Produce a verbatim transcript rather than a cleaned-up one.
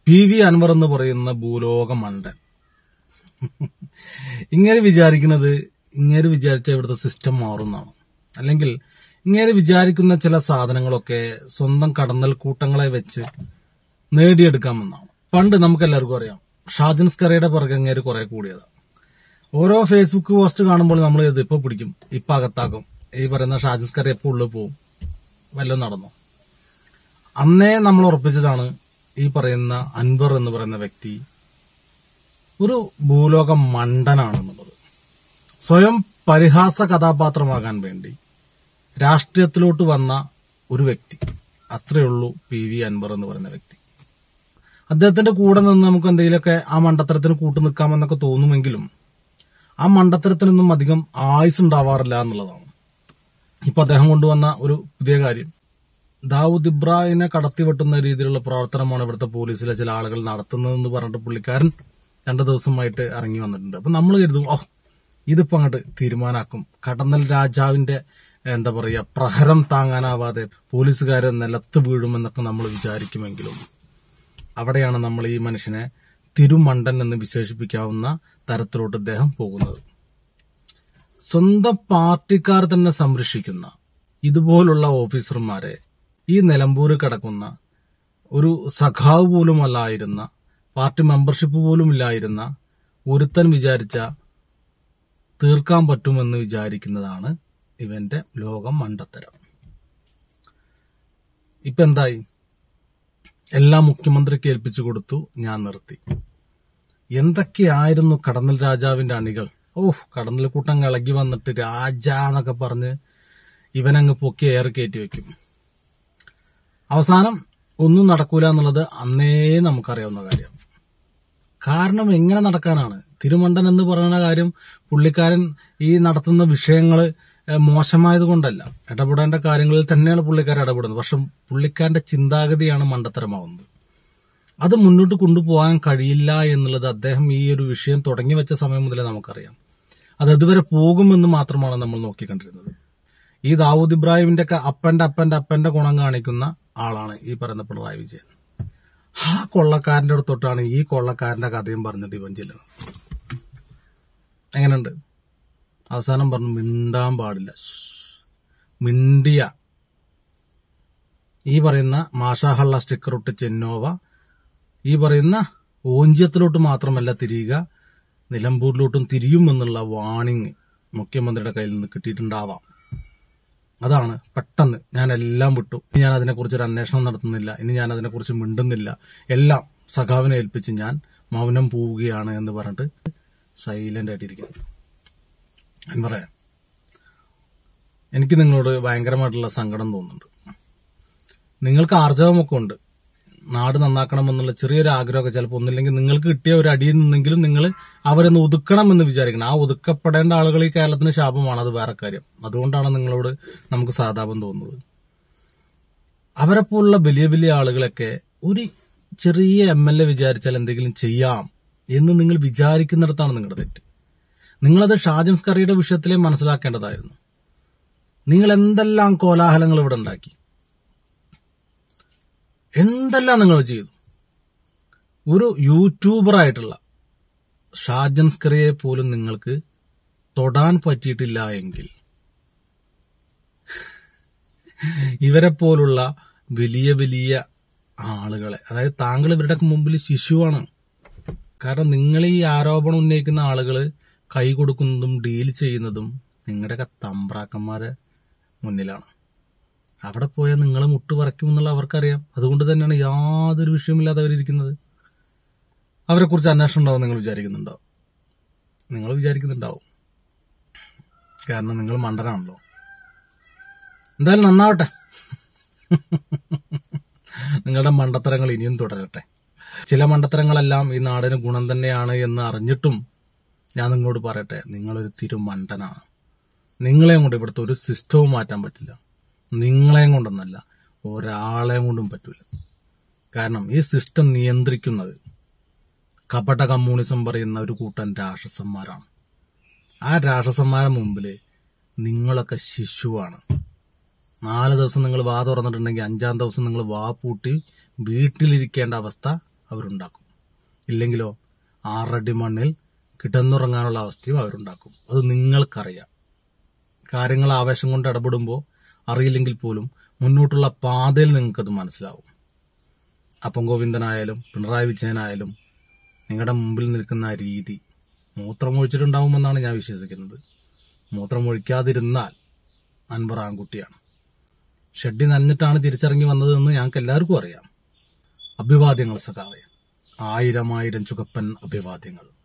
P V Anwar എന്ന് പറയുന്ന ഭൂലോക മണ്ടൻ. ഇങ്ങനെ വിചാരിക്കുന്നത് ഇങ്ങനെ വിചാരിച്ച ഇവിടുത്തെ സിസ്റ്റം മാറുന്നതാണ്. അല്ലെങ്കിൽ ഇങ്ങനെ വിചാരിക്കുന്ന ചില സാധനങ്ങളൊക്കെ സ്വന്തം കടന്നൽ കൂട്ടങ്ങളെ വെച്ച് നേടിയെടുക്കാമെന്നാണ്. പണ്ട് നമുക്കെല്ലാവർക്കും അറിയാം, ഷാജൻസ്കറിയുടെ പിറകെ ഇങ്ങനെ കുറെ കൂടിയതാണ്. ഓരോ ഫേസ്ബുക്ക് പോസ്റ്റ് കാണുമ്പോൾ നമ്മൾ ഇത് ഇപ്പൊ പിടിക്കും, ഇപ്പൊ അകത്താക്കും, ഈ പറയുന്ന ഷാജൻസ്കറി എപ്പോ ഉള്ളിൽ പോവും, വല്ലതും നടന്നു. അന്നേ നമ്മൾ ഉറപ്പിച്ചതാണ് ഈ പറയുന്ന അൻവർ എന്ന് പറയുന്ന വ്യക്തി ഒരു ഭൂലോക മണ്ടനാണെന്നുള്ളത്. സ്വയം പരിഹാസ കഥാപാത്രമാകാൻ വേണ്ടി രാഷ്ട്രീയത്തിലോട്ട് വന്ന ഒരു വ്യക്തി, അത്രയുള്ളൂ പി വി അൻവർ എന്ന് പറയുന്ന വ്യക്തി. അദ്ദേഹത്തിന്റെ കൂടെ നിന്ന് നമുക്ക് എന്തെങ്കിലുമൊക്കെ ആ മണ്ടത്തരത്തിന് കൂട്ടു നിൽക്കാമെന്നൊക്കെ തോന്നുമെങ്കിലും ആ മണ്ടത്തരത്തിനൊന്നും അധികം ആയുസ് ഉണ്ടാവാറില്ല എന്നുള്ളതാണ്. ഇപ്പൊ അദ്ദേഹം കൊണ്ടുവന്ന ഒരു പുതിയ കാര്യം, ദാവൂദ് ഇബ്രാഹിമിനെ കടത്തിവെട്ടുന്ന രീതിയിലുള്ള പ്രവർത്തനമാണ് ഇവിടുത്തെ പോലീസിലെ ചില ആളുകൾ നടത്തുന്നതെന്ന് പറഞ്ഞിട്ട് പുള്ളിക്കാരൻ രണ്ടു ദിവസമായിട്ട് ഇറങ്ങി വന്നിട്ടുണ്ട്. അപ്പൊ നമ്മൾ കരുതും, ഓ ഇതിപ്പോ അങ്ങോട്ട് തീരുമാനാക്കും, കടന്നൽ രാജാവിന്റെ എന്താ പറയാ പ്രഹരം താങ്ങാനാവാതെ പോലീസുകാരെ നിലത്ത് വീഴുമെന്നൊക്കെ നമ്മൾ വിചാരിക്കുമെങ്കിലും അവിടെയാണ് നമ്മൾ ഈ മനുഷ്യനെ തിരുമണ്ടൻ എന്ന് വിശേഷിപ്പിക്കാവുന്ന തരത്തിലോട്ട് ഇദ്ദേഹം പോകുന്നത്. സ്വന്തം പാർട്ടിക്കാർ തന്നെ സംരക്ഷിക്കുന്ന ഇതുപോലുള്ള ഓഫീസർമാരെ ഈ നിലമ്പൂര് കിടക്കുന്ന ഒരു സഖാവ് പോലും അല്ലായിരുന്ന, പാർട്ടി മെമ്പർഷിപ്പ് പോലും ഇല്ലായിരുന്ന ഒരുത്തൻ വിചാരിച്ച തീർക്കാൻ പറ്റുമെന്ന് വിചാരിക്കുന്നതാണ് ഇവന്റെ ലോകം മണ്ടത്തരം. ഇപ്പൊ എന്തായി? എല്ലാം മുഖ്യമന്ത്രിക്ക് ഏൽപ്പിച്ചു കൊടുത്തു, ഞാൻ നിർത്തി. എന്തൊക്കെയായിരുന്നു കടന്നൽ രാജാവിന്റെ അണികൾ. ഓഹ്, കടന്നൽ കൂട്ടം ഇളകി വന്നിട്ട് രാജാ എന്നൊക്കെ പറഞ്ഞ് ഇവനങ്ങ് പൊക്കി എയർ കയറ്റി വെക്കും. അവസാനം ഒന്നും നടക്കൂല എന്നുള്ളത് അന്നേ നമുക്കറിയാവുന്ന കാര്യം. കാരണം എങ്ങനെ നടക്കാനാണ്? തിരുമണ്ടൻ എന്ന് പറയുന്ന കാര്യം പുള്ളിക്കാരൻ ഈ നടത്തുന്ന വിഷയങ്ങള് മോശമായത് കൊണ്ടല്ല, ഇടപെടേണ്ട കാര്യങ്ങളിൽ തന്നെയാണ് പുള്ളിക്കാരൻ ഇടപെടുന്നത്. പക്ഷെ പുള്ളിക്കാരന്റെ ചിന്താഗതിയാണ് മണ്ടത്തരമാവുന്നത്. അത് മുന്നോട്ട് കൊണ്ടുപോകാൻ കഴിയില്ല എന്നുള്ളത് അദ്ദേഹം ഈ ഒരു വിഷയം തുടങ്ങി വെച്ച സമയം മുതലേ നമുക്കറിയാം. അത് ഇതുവരെ പോകുമെന്ന് മാത്രമാണ് നമ്മൾ നോക്കിക്കണ്ടിരുന്നത്. ഈ ദാവൂദ് ഇബ്രാഹിമിന്റെ ഒക്കെ അപ്പന്റെ അപ്പന്റെ അപ്പന്റെ ഗുണം കാണിക്കുന്ന ആളാണ് ഈ പറയുന്ന പിണറായി വിജയൻ. ആ കൊള്ളക്കാരന്റെ അടുത്തോട്ടാണ് ഈ കൊള്ളക്കാരന്റെ കഥയും പറഞ്ഞിട്ട് ഇവൻ ചെല്ലുന്നത്. എങ്ങനെയുണ്ട്? അവസാനം പറഞ്ഞു മിണ്ടാൻ പാടില്ല, മിണ്ടിയ ഈ പറയുന്ന മാഷാഹള്ള സ്റ്റിക്കർ ഇട്ട് ചെന്നോവ ഈ പറയുന്ന ഓഞ്ചിയത്തിലോട്ട് മാത്രമല്ല തിരിയുക, നിലമ്പൂരിലോട്ടും തിരിയുമെന്നുള്ള വാണിംഗ് മുഖ്യമന്ത്രിയുടെ കയ്യിൽ നിന്ന് കിട്ടിയിട്ടുണ്ടാവാം. അതാണ് പെട്ടെന്ന് ഞാൻ എല്ലാം വിട്ടു, ഇനി ഞാൻ അതിനെക്കുറിച്ച് ഒരു അന്വേഷണം നടത്തുന്നില്ല, ഇനി ഞാൻ അതിനെക്കുറിച്ച് മിണ്ടുന്നില്ല, എല്ലാം സഖാവിനെ ഏൽപ്പിച്ച് ഞാൻ മൗനം പോവുകയാണ് എന്ന് പറഞ്ഞിട്ട് സൈലന്റ് ആയിട്ടിരിക്കുന്നു. എന്ന് പറയാം, എനിക്ക് നിങ്ങളോട് ഭയങ്കരമായിട്ടുള്ള സങ്കടം തോന്നുന്നുണ്ട്. നിങ്ങൾക്ക് ആർജവമൊക്കെ ഉണ്ട്, നാട് നന്നാക്കണമെന്നുള്ള ചെറിയൊരു ആഗ്രഹമൊക്കെ ചിലപ്പോൾ ഒന്നില്ലെങ്കിൽ നിങ്ങൾക്ക് കിട്ടിയ ഒരു അടിയിൽ നിന്നെങ്കിലും നിങ്ങൾ അവരൊന്ന് ഒതുക്കണം എന്ന് വിചാരിക്കണം. ആ ഒതുക്കപ്പെടേണ്ട ആളുകൾ ഈ കേരളത്തിന് ശാപമാണ്, അത് വേറെ കാര്യം. അതുകൊണ്ടാണ് നിങ്ങളോട് നമുക്ക് സഹതാപം തോന്നുന്നത്. അവരെപ്പോലുള്ള വലിയ വലിയ ആളുകളൊക്കെ ഒരു ചെറിയ എം എൽ എ വിചാരിച്ചാൽ എന്തെങ്കിലും ചെയ്യാം എന്ന് നിങ്ങൾ വിചാരിക്കുന്നിടത്താണ് നിങ്ങളുടെ തെറ്റ്. നിങ്ങളത് ഷാജൻസ്കറിയുടെ വിഷയത്തിലേ മനസ്സിലാക്കേണ്ടതായിരുന്നു. നിങ്ങൾ എന്തെല്ലാം കോലാഹലങ്ങൾ ഇവിടെ ഉണ്ടാക്കി, എന്തെല്ലാം നിങ്ങൾ ചെയ്തു. ഒരു യൂട്യൂബറായിട്ടുള്ള ഷാജൻസ്കറിയെ പോലും നിങ്ങൾക്ക് തൊടാൻ പറ്റിയിട്ടില്ല എങ്കിൽ ഇവരെ പോലുള്ള വലിയ വലിയ ആളുകളെ, അതായത് താങ്കൾ ഇവരുടെ മുമ്പിൽ ശിശുവാണ്. കാരണം നിങ്ങൾ ഈ ആരോപണം ഉന്നയിക്കുന്ന ആളുകള് കൈ കൊടുക്കുന്നതും ഡീൽ ചെയ്യുന്നതും നിങ്ങളുടെയൊക്കെ തമ്പ്രാക്കന്മാരെ മുന്നിലാണ്. അവിടെ പോയാൽ നിങ്ങൾ മുട്ടുപറയ്ക്കുമെന്നുള്ള അവർക്കറിയാം. അതുകൊണ്ട് തന്നെയാണ് യാതൊരു വിഷയമില്ലാതെ അവരിയ്ക്കുന്നത്. അവരെക്കുറിച്ച് അന്വേഷണം ഉണ്ടാവും നിങ്ങൾ വിചാരിക്കുന്നുണ്ടാവും, നിങ്ങൾ വിചാരിക്കുന്നുണ്ടാവും. കാരണം നിങ്ങൾ മണ്ടനാണല്ലോ. എന്തായാലും നന്നാവട്ടെ, നിങ്ങളുടെ മണ്ടത്തരങ്ങൾ ഇനിയും തുടരട്ടെ. ചില മണ്ടത്തരങ്ങളെല്ലാം ഈ നാടിന് ഗുണം തന്നെയാണ് എന്ന് അറിഞ്ഞിട്ടും ഞാൻ നിങ്ങളോട് പറയട്ടെ, നിങ്ങളൊരു തിരുമണ്ടനാണ്. നിങ്ങളെയും കൊണ്ട് ഇവിടുത്തെ ഒരു സിസ്റ്റവും മാറ്റാൻ പറ്റില്ല. നിങ്ങളെയും കൊണ്ടൊന്നല്ല, ഒരാളെയും കൊണ്ടും പറ്റില്ല. കാരണം ഈ സിസ്റ്റം നിയന്ത്രിക്കുന്നത് കപട കമ്മ്യൂണിസം പറയുന്ന ഒരു കൂട്ടം രാക്ഷസന്മാരാണ്. ആ രാക്ഷസന്മാരുടെ മുമ്പില് നിങ്ങളൊക്കെ ശിശുവാണ്. നാല് ദിവസം നിങ്ങൾ വാ തുറന്നിട്ടുണ്ടെങ്കിൽ അഞ്ചാം ദിവസം നിങ്ങൾ വാ പൂട്ടി വീട്ടിലിരിക്കേണ്ട അവസ്ഥ അവരുണ്ടാക്കും. ഇല്ലെങ്കിലോ ആറടി മണ്ണിൽ കിടന്നുറങ്ങാനുള്ള അവസ്ഥയും അവരുണ്ടാക്കും. അത് നിങ്ങൾക്കറിയാം. കാര്യങ്ങൾ ആവേശം കൊണ്ട് ഇടപെടുമ്പോൾ അറിയില്ലെങ്കിൽ പോലും മുന്നോട്ടുള്ള പാതയിൽ നിങ്ങൾക്കത് മനസ്സിലാവും. അപ്പം ഗോവിന്ദനായാലും പിണറായി വിജയനായാലും നിങ്ങളുടെ മുമ്പിൽ നിൽക്കുന്ന രീതി മൂത്രമൊഴിച്ചിട്ടുണ്ടാവുമെന്നാണ് ഞാൻ വിശ്വസിക്കുന്നത്. മൂത്രമൊഴിക്കാതിരുന്നാൽ അൻവർ ആൺകുട്ടിയാണ്. ഷെഡ്ഡി നനഞ്ഞിട്ടാണ് തിരിച്ചിറങ്ങി വന്നതെന്ന് ഞങ്ങൾക്ക് എല്ലാവർക്കും അറിയാം. അഭിവാദ്യങ്ങൾ സഖാവേ, ആയിരം ആയിരം ചുകപ്പൻ അഭിവാദ്യങ്ങൾ.